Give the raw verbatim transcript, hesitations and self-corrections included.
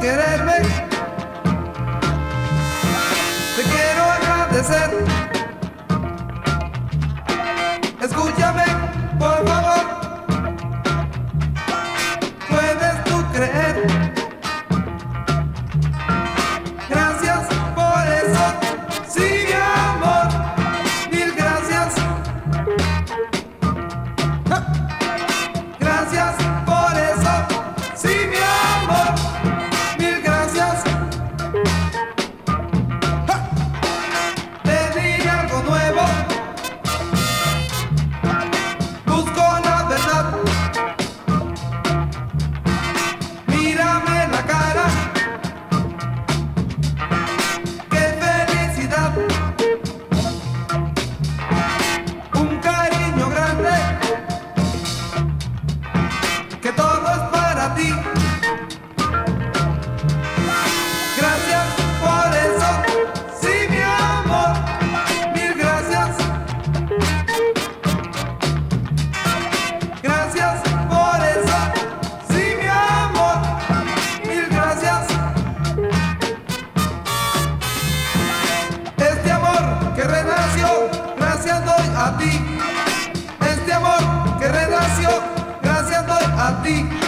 quererme. Te quiero agradecer. Escúchame, por favor. Puedes tú creer. Gracias por eso. Sí, mi amor. Mil gracias. ¡Ja! Gracias por eso. Sí, mi amor. Mil gracias. ¡Ja! Te di algo nuevo. Busco la verdad. Mírame la cara. ¡Qué felicidad! Un cariño grande. Que todo es para ti. Gracias por eso. Sí, mi amor. Mil gracias. Gracias por eso. Sí, mi amor. Mil gracias. Este amor que renació, gracias doy a ti. Este amor que renació, gracias doy a ti.